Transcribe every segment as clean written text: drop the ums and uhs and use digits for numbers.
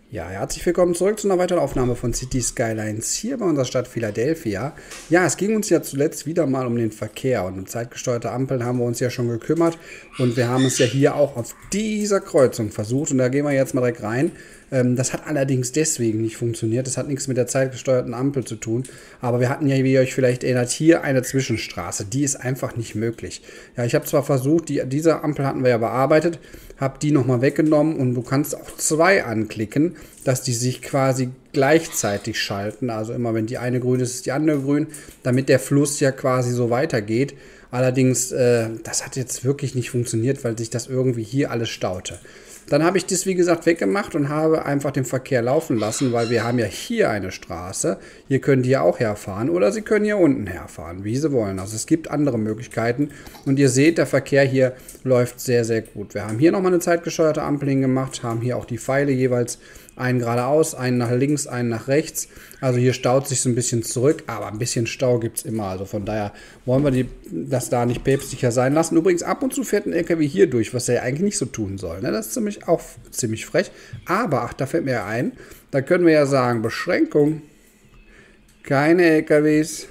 Ja, herzlich willkommen zurück zu einer weiteren Aufnahme von City Skylines hier bei unserer Stadt Philadelphia. Ja, es ging uns ja zuletzt wieder mal um den Verkehr und um zeitgesteuerte Ampeln haben wir uns ja schon gekümmert und wir haben es ja hier auch auf dieser Kreuzung versucht und da gehen wir jetzt mal direkt rein. Das hat allerdings deswegen nicht funktioniert. Das hat nichts mit der zeitgesteuerten Ampel zu tun. Aber wir hatten ja, wie ihr euch vielleicht erinnert, hier eine Zwischenstraße. Die ist einfach nicht möglich. Ja, ich habe zwar versucht, diese Ampel hatten wir ja bearbeitet, habe die nochmal weggenommen und du kannst auch zwei anklicken, dass die sich quasi gleichzeitig schalten. Also immer, wenn die eine grün ist, ist die andere grün, damit der Fluss ja quasi so weitergeht. Allerdings, das hat jetzt wirklich nicht funktioniert, weil sich das irgendwie hier alles staute. Dann habe ich das, wie gesagt, weggemacht und habe einfach den Verkehr laufen lassen, weil wir haben ja hier eine Straße. Hier können die ja auch herfahren oder sie können hier unten herfahren, wie sie wollen. Also es gibt andere Möglichkeiten und ihr seht, der Verkehr hier läuft sehr, sehr gut. Wir haben hier nochmal eine zeitgesteuerte Ampel hingemacht, haben hier auch die Pfeile jeweils einen geradeaus, einen nach links, einen nach rechts. Also hier staut sich so ein bisschen zurück, aber ein bisschen Stau gibt es immer. Also von daher wollen wir das da nicht päpstlicher sein lassen. Übrigens, ab und zu fährt ein LKW hier durch, was er ja eigentlich nicht so tun soll. Ne? Das ist auch ziemlich frech. Aber, ach, da fällt mir ein, da können wir ja sagen, Beschränkung, keine LKWs,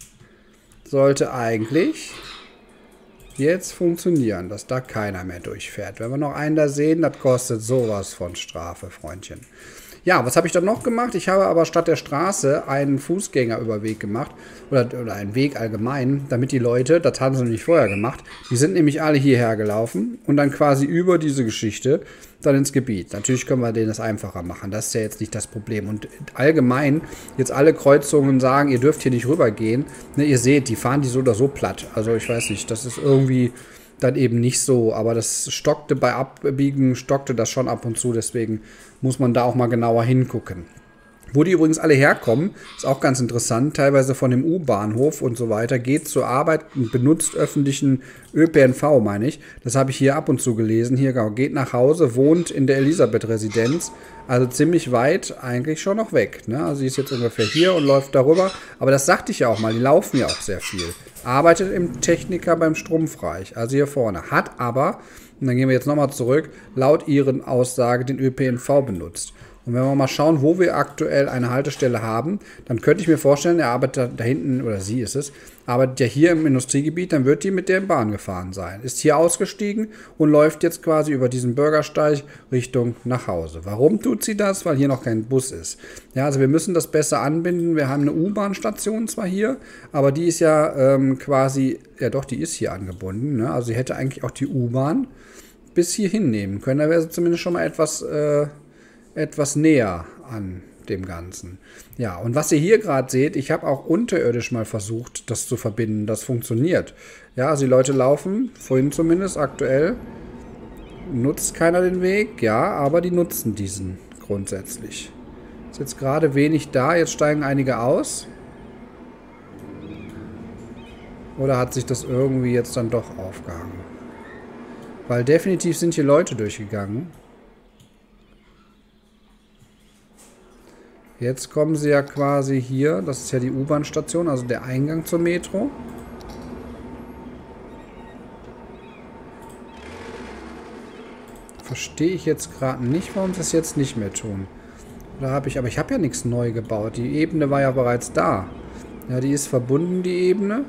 sollte eigentlich jetzt funktionieren, dass da keiner mehr durchfährt. Wenn wir noch einen da sehen, das kostet sowas von Strafe, Freundchen. Ja, was habe ich dann noch gemacht? Ich habe aber statt der Straße einen Fußgängerüberweg gemacht oder einen Weg allgemein, damit die Leute, das haben sie nämlich vorher gemacht, die sind nämlich alle hierher gelaufen und dann quasi über diese Geschichte dann ins Gebiet. Natürlich können wir denen das einfacher machen, das ist ja jetzt nicht das Problem. Und allgemein, jetzt alle Kreuzungen sagen, ihr dürft hier nicht rübergehen. Ne, ihr seht, die fahren die so oder so platt. Also ich weiß nicht, das ist irgendwie dann eben nicht so, aber das stockte bei Abbiegen, stockte das schon ab und zu, deswegen muss man da auch mal genauer hingucken. Wo die übrigens alle herkommen, ist auch ganz interessant, teilweise von dem U-Bahnhof und so weiter, geht zur Arbeit und benutzt öffentlichen ÖPNV, meine ich. Das habe ich hier ab und zu gelesen. Hier geht nach Hause, wohnt in der Elisabeth-Residenz, also ziemlich weit eigentlich schon noch weg. Ne? Also sie ist jetzt ungefähr hier und läuft darüber, aber das sagte ich ja auch mal, die laufen ja auch sehr viel. Arbeitet im Techniker beim Strumpfreich, also hier vorne, hat aber, und dann gehen wir jetzt nochmal zurück, laut ihren Aussagen den ÖPNV benutzt. Und wenn wir mal schauen, wo wir aktuell eine Haltestelle haben, dann könnte ich mir vorstellen, er arbeitet da hinten, oder sie ist es, arbeitet ja hier im Industriegebiet, dann wird die mit der Bahn gefahren sein. Ist hier ausgestiegen und läuft jetzt quasi über diesen Bürgersteig Richtung nach Hause. Warum tut sie das? Weil hier noch kein Bus ist. Ja, also wir müssen das besser anbinden. Wir haben eine U-Bahn-Station zwar hier, aber die ist ja quasi, ja doch, die ist hier angebunden. Ne? Also sie hätte eigentlich auch die U-Bahn bis hierhin nehmen können. Da wäre sie zumindest schon mal etwas näher an dem Ganzen. Ja, und was ihr hier gerade seht, ich habe auch unterirdisch mal versucht, das zu verbinden. Das funktioniert. Ja, also die Leute laufen, vorhin zumindest, aktuell nutzt keiner den Weg, ja, aber die nutzen diesen grundsätzlich. Ist jetzt gerade wenig da, jetzt steigen einige aus. Oder hat sich das irgendwie jetzt dann doch aufgehangen? Weil definitiv sind hier Leute durchgegangen. Jetzt kommen sie ja quasi hier, das ist ja die U-Bahn-Station, also der Eingang zur Metro. Verstehe ich jetzt gerade nicht, warum sie das jetzt nicht mehr tun. Aber ich habe ja nichts neu gebaut. Die Ebene war ja bereits da. Ja, die ist verbunden, die Ebene.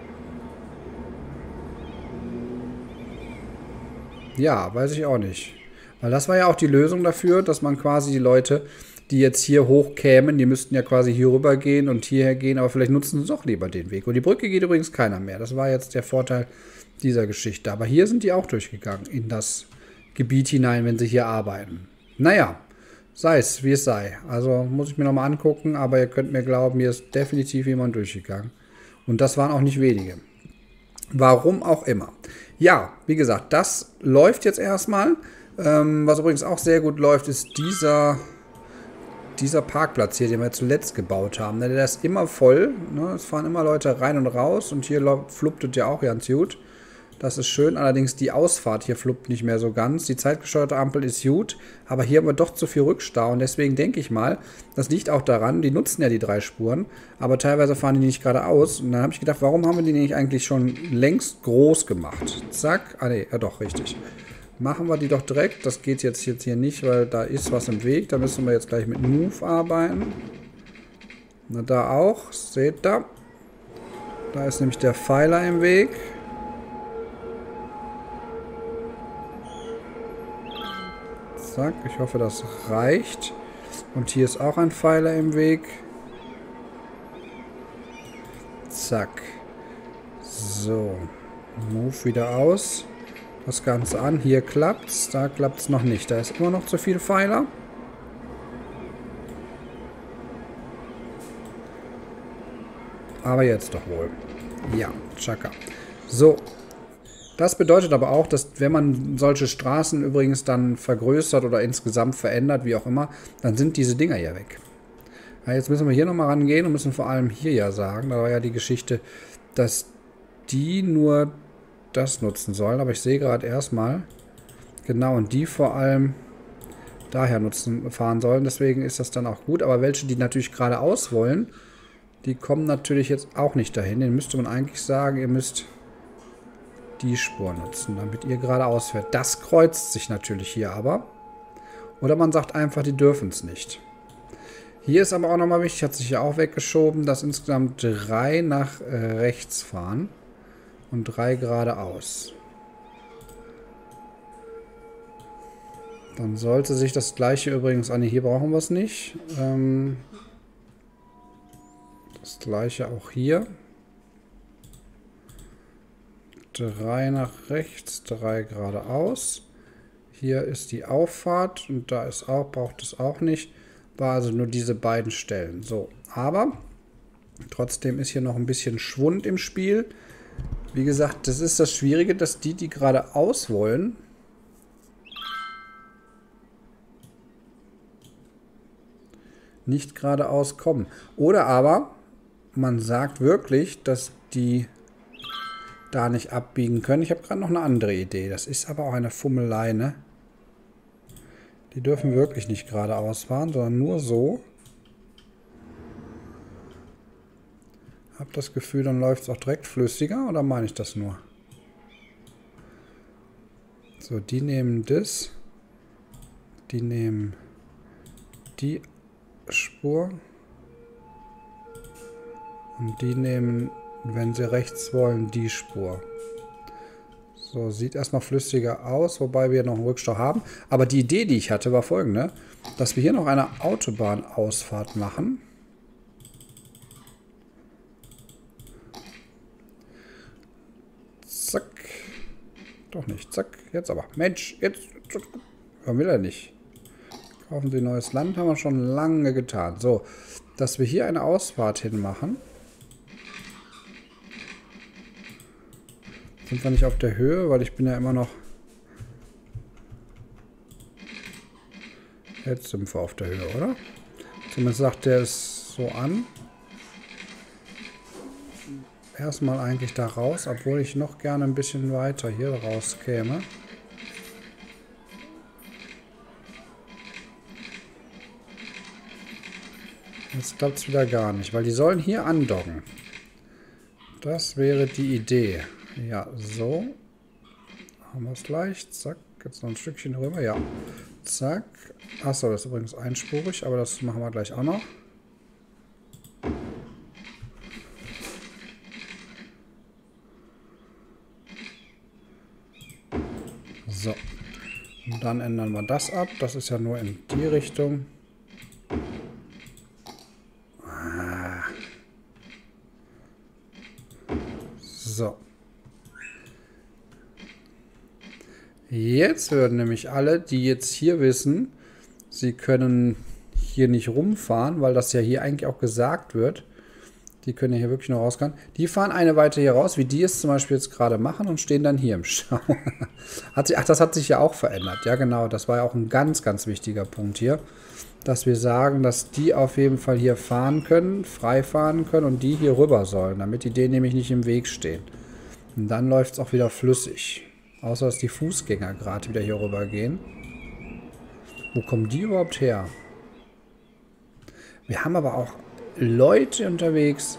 Ja, weiß ich auch nicht. Weil das war ja auch die Lösung dafür, dass man quasi die Leute, die jetzt hier hochkämen, die müssten ja quasi hier rüber gehen und hierher gehen, aber vielleicht nutzen sie doch lieber den Weg. Und die Brücke geht übrigens keiner mehr. Das war jetzt der Vorteil dieser Geschichte. Aber hier sind die auch durchgegangen in das Gebiet hinein, wenn sie hier arbeiten. Naja, sei es, wie es sei. Also muss ich mir nochmal angucken, aber ihr könnt mir glauben, hier ist definitiv jemand durchgegangen. Und das waren auch nicht wenige. Warum auch immer. Ja, wie gesagt, das läuft jetzt erstmal. Was übrigens auch sehr gut läuft, ist dieser Parkplatz hier, den wir zuletzt gebaut haben. Der ist immer voll. Ne? Es fahren immer Leute rein und raus. Und hier fluppt ja auch ganz gut. Das ist schön. Allerdings die Ausfahrt hier fluppt nicht mehr so ganz. Die zeitgesteuerte Ampel ist gut. Aber hier haben wir doch zu viel Rückstau. Und deswegen denke ich mal, das liegt auch daran, die nutzen ja die 3 Spuren. Aber teilweise fahren die nicht geradeaus. Und dann habe ich gedacht, warum haben wir die nicht eigentlich schon längst groß gemacht? Zack. Ah ne, ja doch, richtig. machen wir die doch direkt. Das geht jetzt hier nicht, weil da ist was im Weg. Da müssen wir jetzt gleich mit Move arbeiten. Na, da auch. Seht ihr? Da ist nämlich der Pfeiler im Weg. Zack, ich hoffe, das reicht. Und hier ist auch ein Pfeiler im Weg. Zack. So. Move wieder aus. Das Ganze an. Hier klappt's. Da klappt's noch nicht. Da ist immer noch zu viel Pfeiler. Aber jetzt doch wohl. Ja, Chaka. So. Das bedeutet aber auch, dass wenn man solche Straßen übrigens dann vergrößert oder insgesamt verändert, wie auch immer, dann sind diese Dinger ja weg. Ja, jetzt müssen wir hier nochmal rangehen und müssen vor allem hier ja sagen, da war ja die Geschichte, dass die nur das nutzen sollen. Aber ich sehe gerade erstmal, genau, und die vor allem daher fahren sollen. Deswegen ist das dann auch gut. Aber welche, die natürlich geradeaus wollen, die kommen natürlich jetzt auch nicht dahin. Den müsste man eigentlich sagen, ihr müsst die Spur nutzen, damit ihr geradeaus fährt. Das kreuzt sich natürlich hier aber. Oder man sagt einfach, die dürfen es nicht. Hier ist aber auch nochmal wichtig, hat sich ja auch weggeschoben, dass insgesamt 3 nach rechts fahren und 3 geradeaus. Dann sollte sich das gleiche übrigens an. Hier brauchen wir es nicht. Das gleiche auch hier. 3 nach rechts, 3 geradeaus. Hier ist die Auffahrt und da ist auch, braucht es auch nicht. War also nur diese beiden Stellen. So, aber trotzdem ist hier noch ein bisschen Schwund im Spiel. Wie gesagt, das ist das Schwierige, dass die geradeaus wollen, nicht geradeaus kommen. Oder aber man sagt wirklich, dass die da nicht abbiegen können. Ich habe gerade noch eine andere Idee. Das ist aber auch eine Fummelei, ne? Die dürfen wirklich nicht geradeaus fahren, sondern nur so. Hab das Gefühl, dann läuft es auch direkt flüssiger, oder meine ich das nur? So, die nehmen das. Die nehmen die Spur. Und die nehmen, wenn sie rechts wollen, die Spur. So, sieht erstmal flüssiger aus, wobei wir noch einen Rückstau haben. Aber die Idee, die ich hatte, war folgende, dass wir hier noch eine Autobahnausfahrt machen. Zack. Doch nicht, zack. Jetzt aber. Mensch, jetzt. Warum will er nicht? Kaufen Sie neues Land, haben wir schon lange getan. So, dass wir hier eine Ausfahrt hinmachen. Sind wir nicht auf der Höhe, weil ich bin ja immer noch... Jetzt sind wir auf der Höhe, oder? Zumindest sagt der es so an. Erstmal eigentlich da raus, obwohl ich noch gerne ein bisschen weiter hier raus käme. Jetzt klappt es wieder gar nicht, weil die sollen hier andocken. Das wäre die Idee. Ja, so. Haben wir es gleich. Zack. Jetzt noch ein Stückchen rüber. Ja. Zack. Achso, das ist übrigens einspurig, aber das machen wir gleich auch noch. So. Und dann ändern wir das ab. Das ist ja nur in die Richtung. So. Jetzt würden nämlich alle, die jetzt hier wissen, sie können hier nicht rumfahren, weil das ja hier eigentlich auch gesagt wird. Die können ja hier wirklich noch rauskommen. Die fahren eine weiter hier raus, wie die es zum Beispiel jetzt gerade machen und stehen dann hier im Stau. Ach, das hat sich ja auch verändert. Ja, genau. Das war ja auch ein ganz, ganz wichtiger Punkt hier. Dass wir sagen, dass die auf jeden Fall hier fahren können, frei fahren können und die hier rüber sollen, damit die denen nämlich nicht im Weg stehen. Und dann läuft es auch wieder flüssig. Außer, dass die Fußgänger gerade wieder hier rüber gehen. Wo kommen die überhaupt her? Wir haben aber auch Leute unterwegs.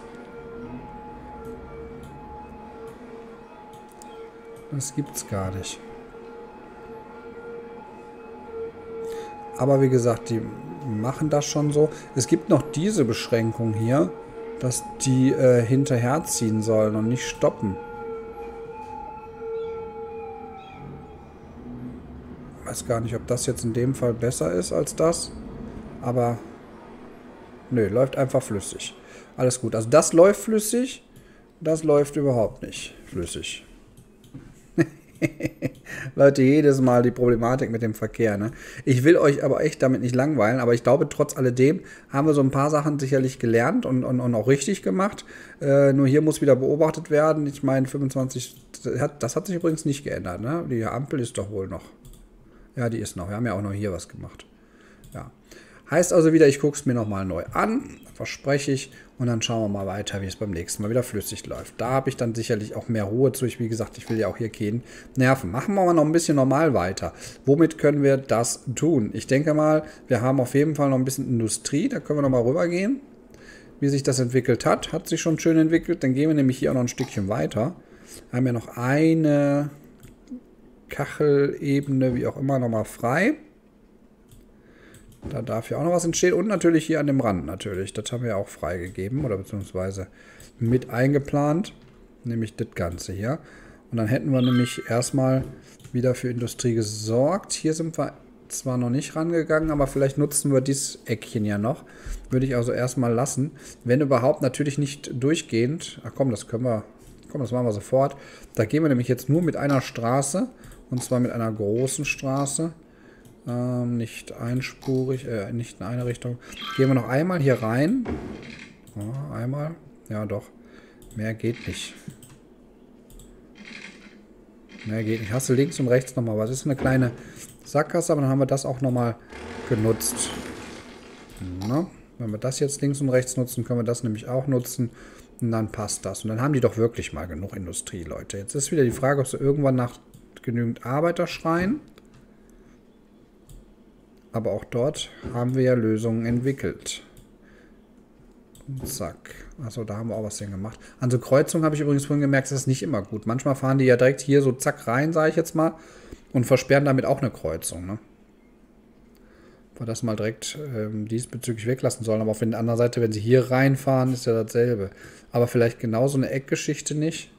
Das gibt's gar nicht. Aber wie gesagt, die machen das schon so. Es gibt noch diese Beschränkung hier, dass die hinterherziehen sollen und nicht stoppen. Ich weiß gar nicht, ob das jetzt in dem Fall besser ist als das. Aber nö, läuft einfach flüssig. Alles gut. Also das läuft flüssig, das läuft überhaupt nicht flüssig. Leute, jedes Mal die Problematik mit dem Verkehr. Ne? Ich will euch aber echt damit nicht langweilen, aber ich glaube, trotz alledem haben wir so ein paar Sachen sicherlich gelernt und auch richtig gemacht. Nur hier muss wieder beobachtet werden. Ich meine, 25, das hat sich übrigens nicht geändert. Ne? Die Ampel ist doch wohl noch. Ja, die ist noch. Wir haben ja auch noch hier was gemacht. Ja. Heißt also wieder, ich gucke es mir nochmal neu an, verspreche ich, und dann schauen wir mal weiter, wie es beim nächsten Mal wieder flüssig läuft. Da habe ich dann sicherlich auch mehr Ruhe zu. Wie gesagt, ich will ja auch hier keinen nerven. Machen wir mal noch ein bisschen normal weiter. Womit können wir das tun? Ich denke mal, wir haben auf jeden Fall noch ein bisschen Industrie. Da können wir nochmal rübergehen. Wie sich das entwickelt hat, hat sich schon schön entwickelt. Dann gehen wir nämlich hier auch noch ein Stückchen weiter. Wir haben ja noch eine Kachelebene, wie auch immer, nochmal frei. Da darf ja auch noch was entstehen. Und natürlich hier an dem Rand natürlich. Das haben wir auch freigegeben oder beziehungsweise mit eingeplant. Nämlich das Ganze hier. Und dann hätten wir nämlich erstmal wieder für Industrie gesorgt. Hier sind wir zwar noch nicht rangegangen, aber vielleicht nutzen wir dieses Eckchen ja noch. Würde ich also erstmal lassen. Wenn überhaupt, natürlich nicht durchgehend. Ach komm, das können wir. Komm, das machen wir sofort. Da gehen wir nämlich jetzt nur mit einer Straße. Und zwar mit einer großen Straße. Nicht einspurig, nicht in eine Richtung. Gehen wir noch einmal hier rein. Ja, einmal. Ja, doch. Mehr geht nicht. Mehr geht nicht. Hast du links und rechts nochmal was? Das ist eine kleine Sackgasse, aber dann haben wir das auch nochmal genutzt. Na, wenn wir das jetzt links und rechts nutzen, können wir das nämlich auch nutzen. Und dann passt das. Und dann haben die doch wirklich mal genug Industrie, Leute. Jetzt ist wieder die Frage, ob sie irgendwann nach genügend Arbeiter schreien. Aber auch dort haben wir ja Lösungen entwickelt. Und zack. Achso, da haben wir auch was hingemacht. An so Kreuzungen habe ich übrigens vorhin gemerkt, das ist nicht immer gut. Manchmal fahren die ja direkt hier so zack rein, sage ich jetzt mal. Und versperren damit auch eine Kreuzung. Ne? Ob wir das mal direkt diesbezüglich weglassen sollen. Aber auf der anderen Seite, wenn sie hier reinfahren, ist ja dasselbe. Aber vielleicht genauso eine Eckgeschichte nicht.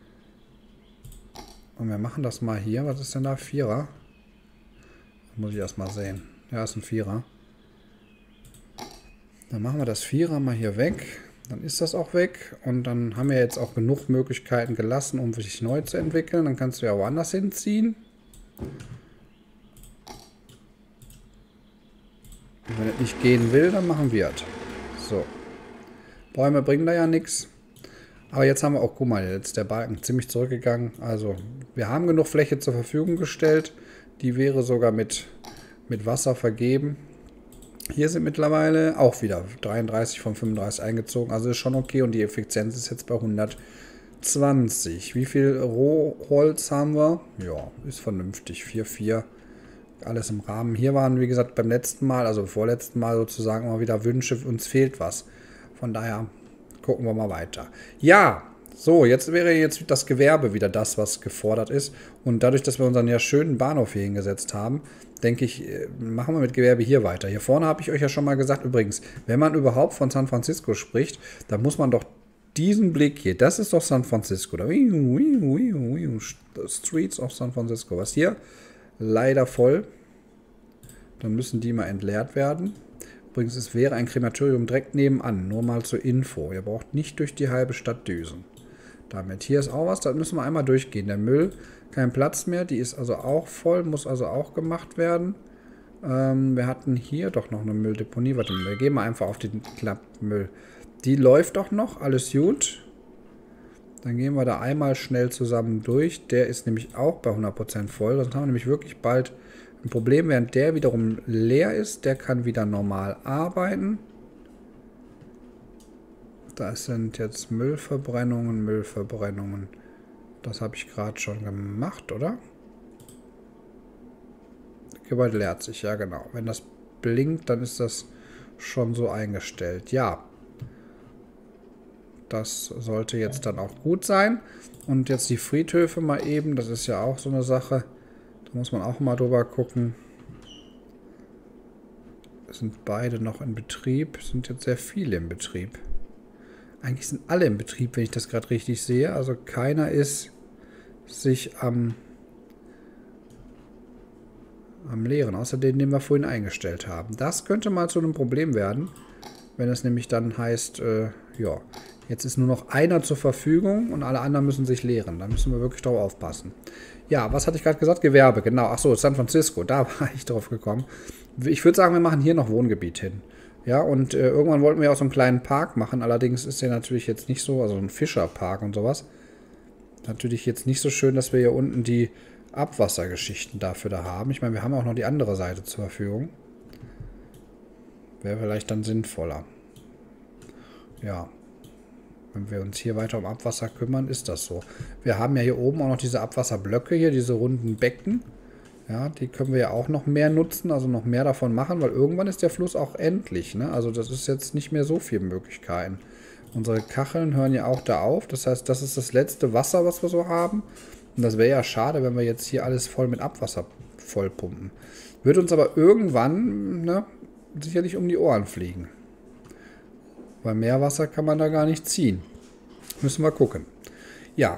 Und wir machen das mal hier. Was ist denn da? Vierer? Muss ich erst mal sehen. Ja, ist ein Vierer. Dann machen wir das Vierer mal hier weg. Dann ist das auch weg. Und dann haben wir jetzt auch genug Möglichkeiten gelassen, um sich neu zu entwickeln. Dann kannst du ja woanders hinziehen. Und wenn es nicht gehen will, dann machen wir es. So. Bäume bringen da ja nichts. Aber jetzt haben wir auch, guck mal, jetzt ist der Balken ziemlich zurückgegangen. Also, wir haben genug Fläche zur Verfügung gestellt. Die wäre sogar mit Wasser vergeben. Hier sind mittlerweile auch wieder 33 von 35 eingezogen. Also ist schon okay. Und die Effizienz ist jetzt bei 120. Wie viel Rohholz haben wir? Ja, ist vernünftig. 4,4. Alles im Rahmen. Hier waren, wie gesagt, beim letzten Mal, also vorletzten Mal sozusagen mal wieder Wünsche. Uns fehlt was. Von daher gucken wir mal weiter. Ja, so, jetzt wäre jetzt das Gewerbe wieder das, was gefordert ist. Und dadurch, dass wir unseren ja schönen Bahnhof hier hingesetzt haben, denke ich, machen wir mit Gewerbe hier weiter. Hier vorne habe ich euch ja schon mal gesagt, übrigens, wenn man überhaupt von San Francisco spricht, dann muss man doch diesen Blick hier, das ist doch San Francisco. Streets of San Francisco. Was hier? Leider voll. Dann müssen die mal entleert werden. Übrigens, es wäre ein Krematorium direkt nebenan. Nur mal zur Info. Ihr braucht nicht durch die halbe Stadt düsen. Damit. Hier ist auch was, da müssen wir einmal durchgehen. Der Müll, kein Platz mehr, die ist also auch voll, muss also auch gemacht werden. Wir hatten hier doch noch eine Mülldeponie. Warte mal, wir gehen mal einfach auf den Klappmüll. Die läuft doch noch, alles gut. Dann gehen wir da einmal schnell zusammen durch. Der ist nämlich auch bei 100% voll. Sonst haben wir nämlich wirklich bald ein Problem, während der wiederum leer ist. Der kann wieder normal arbeiten. Das sind jetzt Müllverbrennungen. Das habe ich gerade schon gemacht, oder? Das Gebäude leert sich, ja genau. Wenn das blinkt, dann ist das schon so eingestellt. Ja. Das sollte jetzt dann auch gut sein. Und jetzt die Friedhöfe mal eben. Das ist ja auch so eine Sache. Da muss man auch mal drüber gucken. sind beide noch in Betrieb. Es sind jetzt sehr viele im Betrieb. Eigentlich sind alle im Betrieb, wenn ich das gerade richtig sehe. Also keiner ist sich am Leeren, außer den wir vorhin eingestellt haben. Das könnte mal zu einem Problem werden, wenn es nämlich dann heißt, ja, jetzt ist nur noch einer zur Verfügung und alle anderen müssen sich leeren. Da müssen wir wirklich drauf aufpassen. Ja, was hatte ich gerade gesagt? Gewerbe, genau. Achso, San Francisco, da war ich drauf gekommen. Ich würde sagen, wir machen hier noch Wohngebiet hin. Ja, und irgendwann wollten wir auch so einen kleinen Park machen. Allerdings ist der natürlich jetzt nicht so, also ein Fischerpark und sowas. Natürlich jetzt nicht so schön, dass wir hier unten die Abwassergeschichten dafür da haben. Ich meine, wir haben auch noch die andere Seite zur Verfügung. Wäre vielleicht dann sinnvoller. Ja. Wenn wir uns hier weiter um Abwasser kümmern, ist das so. Wir haben ja hier oben auch noch diese Abwasserblöcke hier, diese runden Becken. Ja, die können wir ja auch noch mehr nutzen, also noch mehr davon machen, weil irgendwann ist der Fluss auch endlich, ne? Also das ist jetzt nicht mehr so viele Möglichkeiten. Unsere Kacheln hören ja auch da auf. Das heißt, das ist das letzte Wasser, was wir so haben. Und das wäre ja schade, wenn wir jetzt hier alles voll mit Abwasser vollpumpen. Wird uns aber irgendwann, ne, sicherlich um die Ohren fliegen. Weil Meerwasser kann man da gar nicht ziehen. Müssen wir gucken. Ja,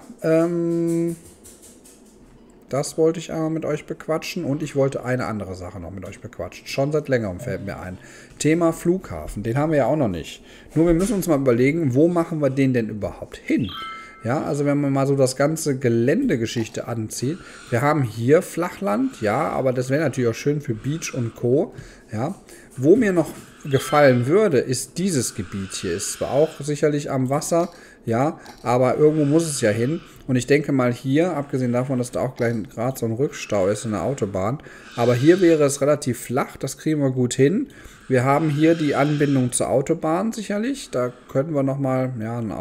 das wollte ich einmal mit euch bequatschen. Und ich wollte eine andere Sache noch mit euch bequatschen. Schon seit längerem fällt mir ein. Thema Flughafen. Den haben wir ja auch noch nicht. Nur wir müssen uns mal überlegen, wo machen wir den denn überhaupt hin? Ja, also wenn man mal so das ganze Geländegeschichte anzieht. Wir haben hier Flachland, ja, aber das wäre natürlich auch schön für Beach und Co. Ja, wo mir noch gefallen würde, ist dieses Gebiet hier. Ist zwar auch sicherlich am Wasser, ja, aber irgendwo muss es ja hin. Und ich denke mal hier, abgesehen davon, dass da auch gleich gerade so ein Rückstau ist in der Autobahn, aber hier wäre es relativ flach, das kriegen wir gut hin. Wir haben hier die Anbindung zur Autobahn sicherlich. Da könnten wir nochmal, ja, eine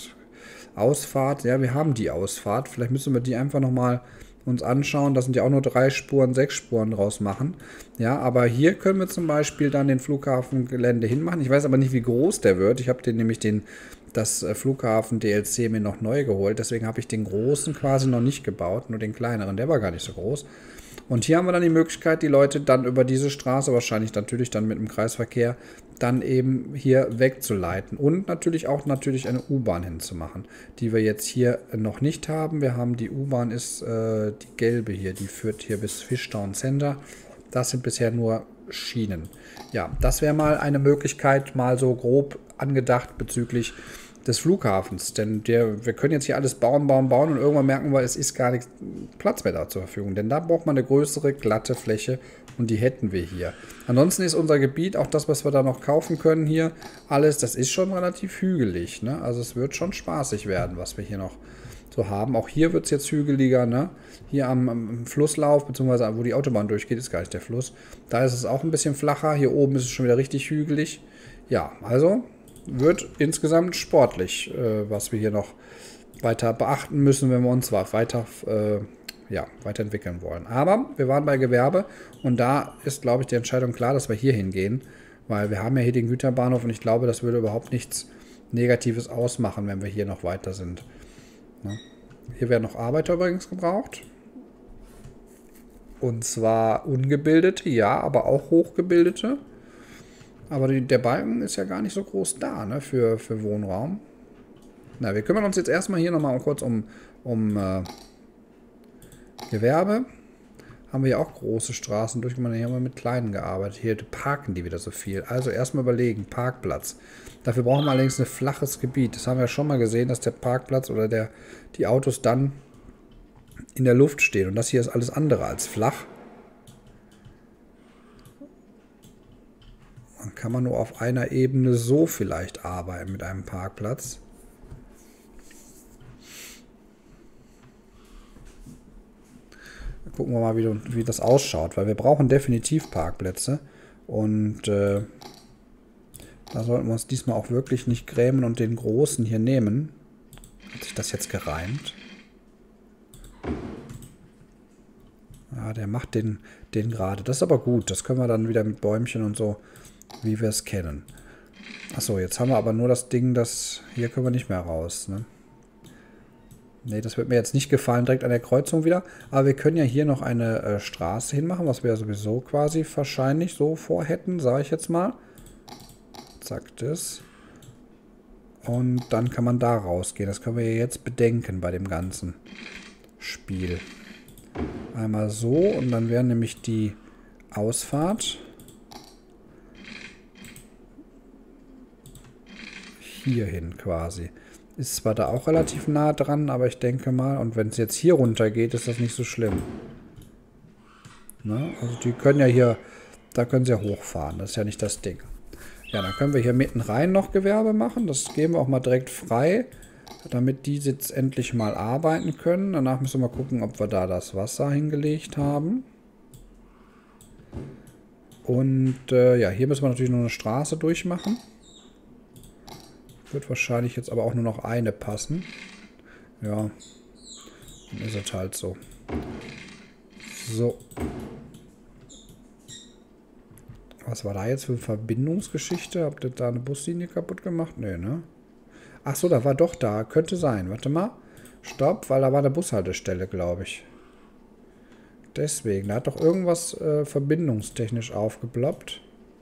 Ausfahrt. Ja, wir haben die Ausfahrt. Vielleicht müssen wir die einfach nochmal uns anschauen. Da sind ja auch nur 3 Spuren, 6 Spuren draus machen. Ja, aber hier können wir zum Beispiel dann den Flughafengelände hinmachen. Ich weiß aber nicht, wie groß der wird. Ich habe den nämlich das Flughafen DLC mir noch neu geholt. Deswegen habe ich den großen quasi noch nicht gebaut, nur den kleineren. Der war gar nicht so groß. Und hier haben wir dann die Möglichkeit, die Leute dann über diese Straße, wahrscheinlich natürlich dann mit dem Kreisverkehr, dann eben hier wegzuleiten. Und natürlich auch eine U-Bahn hinzumachen, die wir jetzt hier noch nicht haben. Wir haben die U-Bahn, ist die gelbe hier, die führt hier bis Fishtown Center. Das sind bisher nur Schienen. Ja, das wäre mal eine Möglichkeit, mal so grob angedacht bezüglich des Flughafens, denn wir können jetzt hier alles bauen und irgendwann merken wir, es ist gar nicht Platz mehr da zur Verfügung, denn da braucht man eine größere, glatte Fläche und die hätten wir hier. Ansonsten ist unser Gebiet, auch das, was wir da noch kaufen können hier, alles, das ist schon relativ hügelig, ne? Also es wird schon spaßig werden, was wir hier noch so haben. Auch hier wird es jetzt hügeliger, ne? Hier am Flusslauf, beziehungsweise wo die Autobahn durchgeht, ist gar nicht der Fluss. Da ist es auch ein bisschen flacher, hier oben ist es schon wieder richtig hügelig. Ja, also wird insgesamt sportlich, was wir hier noch weiter beachten müssen, wenn wir uns weiterentwickeln wollen. Aber wir waren bei Gewerbe und da ist, glaube ich, die Entscheidung klar, dass wir hier hingehen, weil wir haben ja hier den Güterbahnhof und ich glaube, das würde überhaupt nichts Negatives ausmachen, wenn wir hier noch weiter sind. Ja. Hier werden noch Arbeiter übrigens gebraucht. Und zwar Ungebildete, ja, aber auch Hochgebildete. Aber der Balken ist ja gar nicht so groß da, ne, für Wohnraum. Na, wir kümmern uns jetzt erstmal hier nochmal kurz um Gewerbe. Haben wir ja auch große Straßen durchgemacht. Hier haben wir mit kleinen gearbeitet. Hier parken die wieder so viel. Also erstmal überlegen, Parkplatz. Dafür brauchen wir allerdings ein flaches Gebiet. Das haben wir ja schon mal gesehen, dass der Parkplatz oder die Autos dann in der Luft stehen. Und das hier ist alles andere als flach. Dann kann man nur auf einer Ebene so vielleicht arbeiten mit einem Parkplatz. Gucken wir mal, wie das ausschaut, weil wir brauchen definitiv Parkplätze. Und da sollten wir uns diesmal auch wirklich nicht grämen und den großen hier nehmen. Hat sich das jetzt gereimt? Ja, der macht den gerade. Das ist aber gut. Das können wir dann wieder mit Bäumchen und so, wie wir es kennen. Achso, jetzt haben wir aber nur das Ding, das hier können wir nicht mehr raus. Ne? Ne, das wird mir jetzt nicht gefallen, direkt an der Kreuzung wieder. Aber wir können ja hier noch eine Straße hinmachen, was wir ja sowieso quasi wahrscheinlich so vorhätten, sage ich jetzt mal. Zack, das. Und dann kann man da rausgehen. Das können wir jetzt bedenken bei dem ganzen Spiel. Einmal so und dann wäre nämlich die Ausfahrt hierhin quasi. Ist zwar da auch relativ nah dran, aber ich denke mal, und wenn es jetzt hier runter geht, ist das nicht so schlimm. Ne? Also die können ja hier, da können sie ja hochfahren, das ist ja nicht das Ding. Ja, dann können wir hier mitten rein noch Gewerbe machen, das geben wir auch mal direkt frei, damit die jetzt endlich mal arbeiten können. Danach müssen wir mal gucken, ob wir da das Wasser hingelegt haben. Und ja, hier müssen wir natürlich noch eine Straße durchmachen. Wird wahrscheinlich jetzt aber auch nur noch eine passen. Ja, dann ist es halt so. So. Was war da jetzt für eine Verbindungsgeschichte? Habt ihr da eine Buslinie kaputt gemacht? Nee, ne? Ach so, da war doch da. Könnte sein. Warte mal. Stopp, weil da war eine Bushaltestelle, glaube ich. Deswegen. Da hat doch irgendwas verbindungstechnisch aufgeploppt.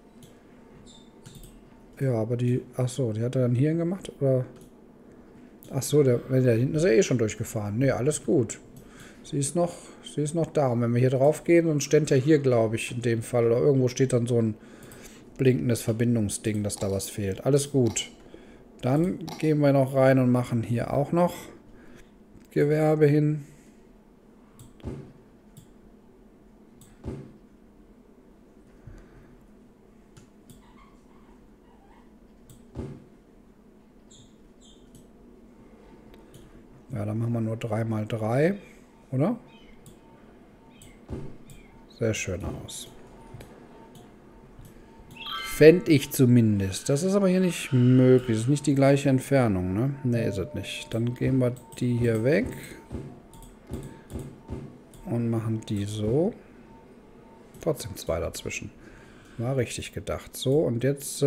Ja, aber die... Ach so, die hat er dann hierhin gemacht? Oder... Ach so, der hinten ist ja eh schon durchgefahren. Nee, alles gut. Sie ist noch da. Und wenn wir hier drauf gehen, dann steht ja hier, glaube ich, in dem Fall. Oder irgendwo steht dann so ein blinkendes Verbindungsding, dass da was fehlt. Alles gut. Dann gehen wir noch rein und machen hier auch noch Gewerbe hin. Ja, dann machen wir nur 3×3, oder? Sehr schön aus. Fände ich zumindest. Das ist aber hier nicht möglich. Das ist nicht die gleiche Entfernung, ne? Ne, ist es nicht. Dann gehen wir die hier weg. Und machen die so. Trotzdem 2 dazwischen. War richtig gedacht. So, und jetzt...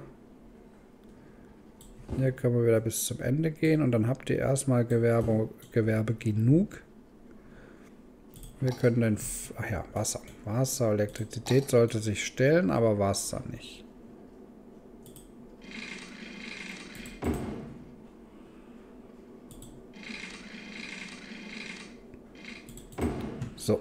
hier können wir wieder bis zum Ende gehen und dann habt ihr erstmal Gewerbe genug. Wir können dann... Ach ja, Wasser. Wasser, Elektrizität sollte sich stellen, aber Wasser nicht. So.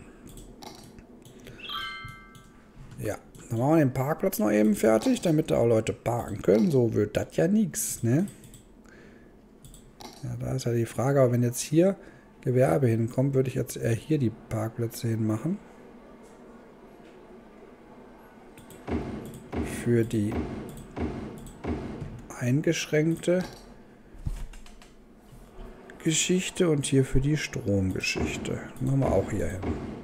Ja. Dann machen wir den Parkplatz noch eben fertig, damit da auch Leute parken können. So wird das ja nichts, ne? Ja, da ist ja die Frage, aber wenn jetzt hier Gewerbe hinkommt, würde ich jetzt eher hier die Parkplätze hinmachen. Für die eingeschränkte Geschichte und hier für die Stromgeschichte. Machen wir auch hier hin.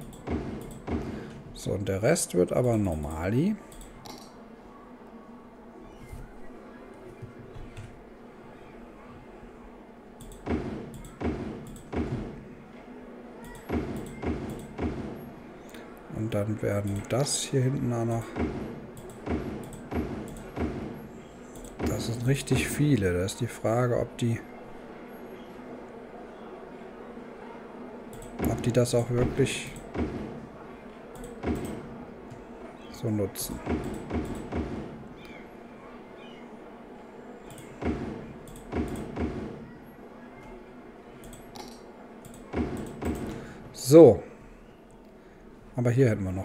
So, und der Rest wird aber normali. Und dann werden das hier hinten auch noch... Das sind richtig viele. Da ist die Frage, ob die das auch wirklich so nutzen. So. Aber hier hätten wir noch.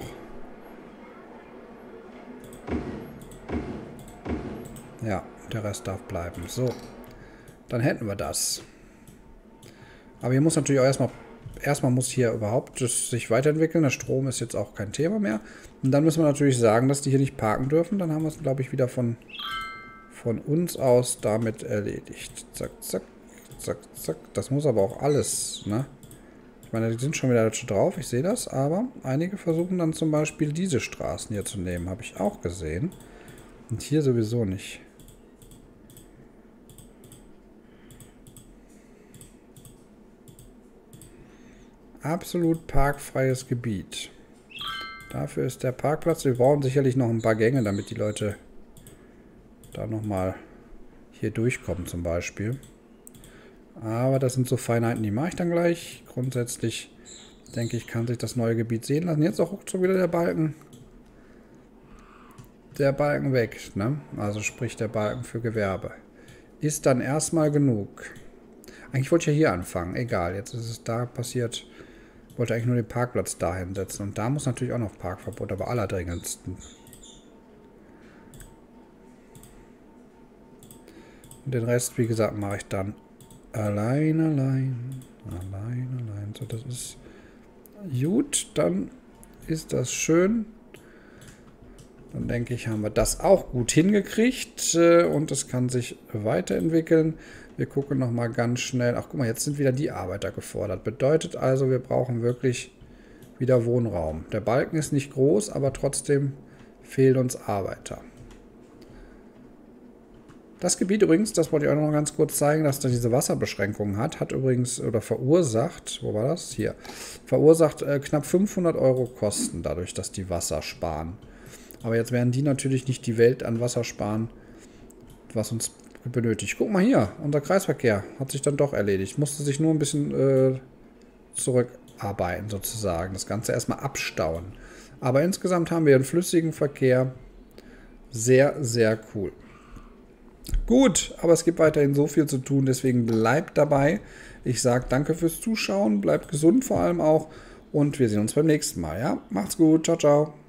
Ja, der Rest darf bleiben. So. Dann hätten wir das. Aber hier muss natürlich auch erstmal muss hier überhaupt das sich weiterentwickeln. Der Strom ist jetzt auch kein Thema mehr. Und dann müssen wir natürlich sagen, dass die hier nicht parken dürfen. Dann haben wir es, glaube ich, wieder von uns aus damit erledigt. Zack, zack, zack, zack. Das muss aber auch alles, ne? Ich meine, die sind schon wieder drauf, ich sehe das. Aber einige versuchen dann zum Beispiel diese Straßen hier zu nehmen. Habe ich auch gesehen. Und hier sowieso nicht. Absolut parkfreies Gebiet. Dafür ist der Parkplatz. Wir brauchen sicherlich noch ein paar Gänge, damit die Leute da nochmal hier durchkommen zum Beispiel. Aber das sind so Feinheiten, die mache ich dann gleich. Grundsätzlich denke ich, kann sich das neue Gebiet sehen lassen. Jetzt auch schon wieder der Balken. Der Balken weg, ne? Also sprich der Balken für Gewerbe. Ist dann erstmal genug. Eigentlich wollte ich ja hier anfangen. Egal, jetzt ist es da passiert. Ich wollte eigentlich nur den Parkplatz da hinsetzen. Und da muss natürlich auch noch Parkverbot, aber allerdringendsten. Und den Rest, wie gesagt, mache ich dann allein. So, das ist gut. Dann ist das schön. Dann denke ich, haben wir das auch gut hingekriegt. Und es kann sich weiterentwickeln. Wir gucken nochmal ganz schnell. Ach, guck mal, jetzt sind wieder die Arbeiter gefordert. Bedeutet also, wir brauchen wirklich wieder Wohnraum. Der Balken ist nicht groß, aber trotzdem fehlen uns Arbeiter. Das Gebiet übrigens, das wollte ich auch noch ganz kurz zeigen, dass da diese Wasserbeschränkungen hat übrigens, oder verursacht, wo war das? Hier. Verursacht knapp 500 € Kosten, dadurch, dass die Wasser sparen. Aber jetzt werden die natürlich nicht die Welt an Wasser sparen, was uns benötigt. Guck mal hier, unser Kreisverkehr hat sich dann doch erledigt. Musste sich nur ein bisschen zurückarbeiten sozusagen. Das Ganze erstmal abstauen. Aber insgesamt haben wir einen flüssigen Verkehr. Sehr, sehr cool. Gut, aber es gibt weiterhin so viel zu tun, deswegen bleibt dabei. Ich sage danke fürs Zuschauen, bleibt gesund vor allem auch und wir sehen uns beim nächsten Mal. Ja, macht's gut, ciao, ciao.